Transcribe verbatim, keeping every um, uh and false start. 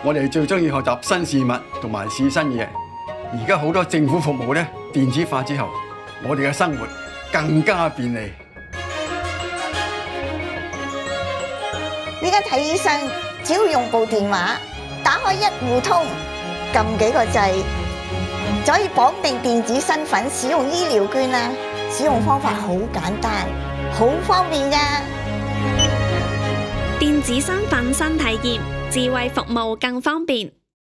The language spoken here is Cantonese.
我哋最中意學習新事物同埋試新嘢。而家好多政府服務咧電子化之後，我哋嘅生活更加便利。 依家睇醫生，只要用部電話，打開一戶通，撳幾個掣，就可以綁定電子身份使用醫療券啦。使用方法好簡單，好方便㗎。 電子身份新體驗，智慧服務更方便。